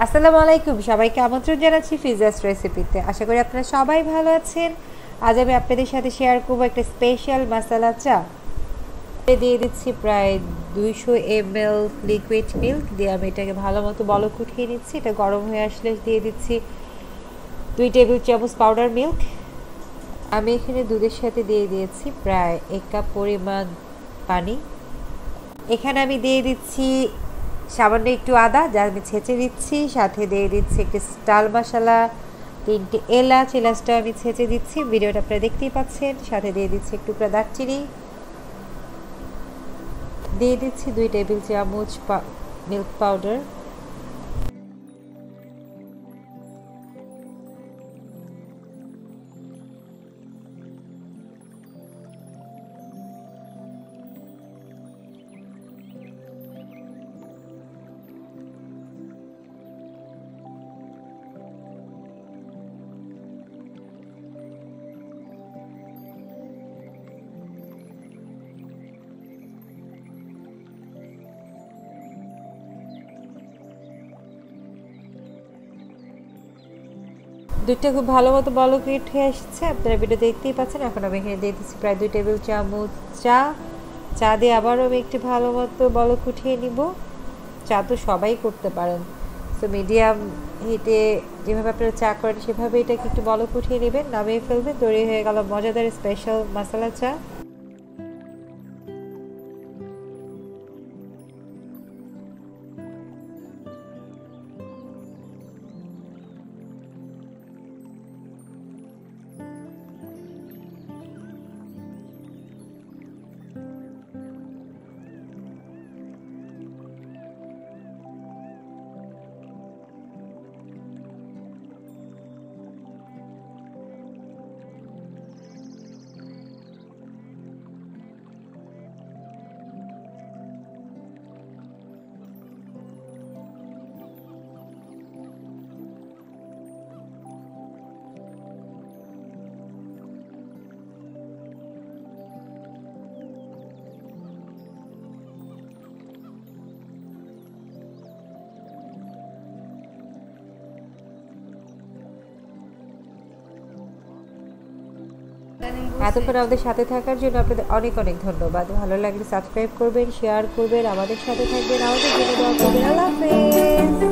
আসসালামু আলাইকুম, সবাইকে আমন্ত্রণ জানাচ্ছি ফিজাস রেসিপিতে। আশা করি আপনারা সবাই ভালো আছেন। আজ আমি আপনাদের সাথে শেয়ার করবো একটা স্পেশাল মশলা চা। দিয়ে দিচ্ছি প্রায় 200 ml লিকুইড মিল্ক দিয়ে আমি এটাকে ভালো মতো বলক উঠিয়ে নিচ্ছি। এটা গরম হয়ে আসলে দিয়ে দিচ্ছি 2 টেবিল চামচ পাউডার মিল্ক। আমি এখানে দুধের সাথে দিয়ে দিয়েছি প্রায় 1 কাপ পরিমাণ পানি। এখানে আমি দিয়ে দিচ্ছি সামান্য একটু আদা, যা আমি ছেঁচে দিচ্ছি। সাথে দিয়ে দিচ্ছি একটি স্টার মশলা, 3টে এলাচটা আমি ছেঁচে দিচ্ছি, ভিডিওটা আপনারা দেখতেই পাচ্ছেন। সাথে দিয়ে দিচ্ছি একটু দারচিনি, দিয়ে দিচ্ছি 2 টেবিল চামচ মিল্ক পাউডার। দুধটা খুব ভালো মতো বলক উঠে আসছে, আপনারা ভিডিও দেখতেই পাচ্ছেন। এখন আমি এখানে দিয়ে দিচ্ছি প্রায় 2 টেবিল চামচ চা দিয়ে আবারও আমি একটু ভালো মতো বলক উঠিয়ে নিব। চা তো সবাই করতে পারেন, তো মিডিয়াম হিটে যেভাবে আপনারা চা করেন সেভাবে এটাকে একটু বলক উঠিয়ে নেবেন, নামিয়ে ফেলবেন। তৈরি হয়ে গেল মজাদার স্পেশাল মশলা চা। এতক্ষণ আমাদের সাথে থাকার জন্য আপনাদের অনেক অনেক ধন্যবাদ। ভালো লাগলে সাবস্ক্রাইব করবেন, শেয়ার করবেন, আমাদের সাথে থাকবেন, আমাদের জন্য দোয়া করবেন। আল্লাহ হাফেজ।